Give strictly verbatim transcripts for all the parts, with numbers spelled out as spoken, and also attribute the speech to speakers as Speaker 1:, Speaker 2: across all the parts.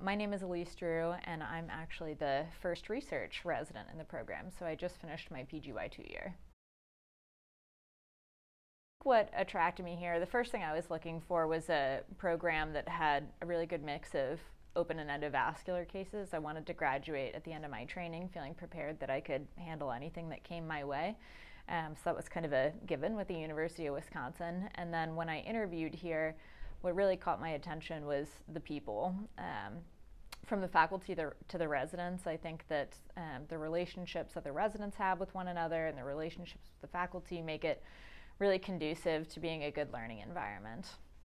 Speaker 1: my name is Elise, DeRoo, and I'm actually the first research resident in the program, so I just finished my P G Y two year. What attracted me here, the first thing I was looking for was a program that had a really good mix of open and endovascular cases. I wanted to graduate at the end of my training feeling prepared that I could handle anything that came my way. Um, so that was kind of a given with the University of Wisconsin. And then when I interviewed here, what really caught my attention was the people. Um, from the faculty to, to the residents, I think that um, the relationships that the residents have with one another and the relationships with the faculty make it really conducive to being a good learning environment.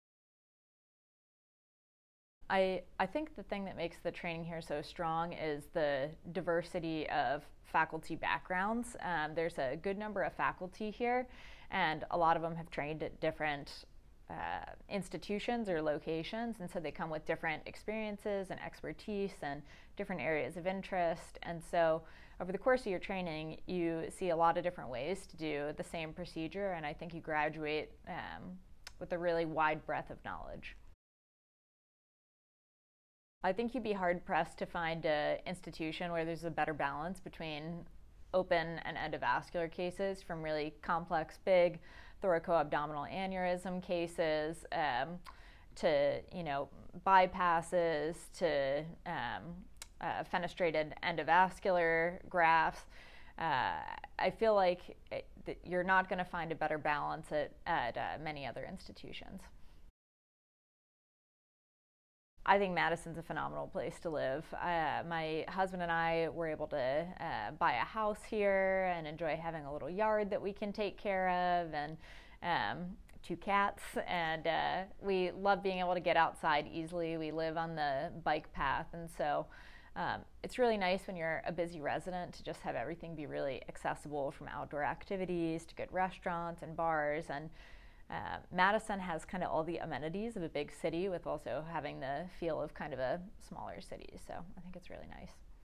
Speaker 1: I, I think the thing that makes the training here so strong is the diversity of faculty backgrounds. Um, there's a good number of faculty here, and a lot of them have trained at different uh, institutions or locations, and so they come with different experiences and expertise and different areas of interest. And so over the course of your training, you see a lot of different ways to do the same procedure, and I think you graduate um, with a really wide breadth of knowledge. I think you'd be hard-pressed to find an institution where there's a better balance between open and endovascular cases, from really complex, big thoracoabdominal aneurysm cases um, to, you know, bypasses to um, uh, fenestrated endovascular grafts. Uh, I feel like it, that you're not going to find a better balance at, at uh, many other institutions. I think Madison's a phenomenal place to live. Uh, my husband and I were able to uh, buy a house here and enjoy having a little yard that we can take care of, and um, two cats, and uh, we love being able to get outside easily. We live on the bike path, and so um, it's really nice when you're a busy resident to just have everything be really accessible, from outdoor activities to good restaurants and bars. And Uh, Madison has kind of all the amenities of a big city with also having the feel of kind of a smaller city, so I think it's really nice.